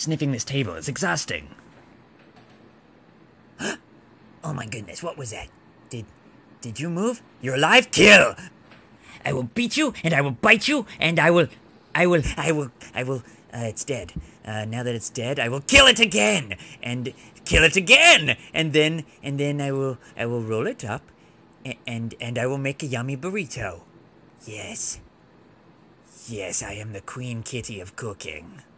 sniffing this table. It's exhausting. Oh my goodness, what was that? Did you move? You're alive? Kill! I will beat you, and I will bite you, and it's dead. Now that it's dead, I will kill it again! And kill it again! And then I will roll it up, and I will make a yummy burrito. Yes. Yes, I am the Queen Kitty of cooking.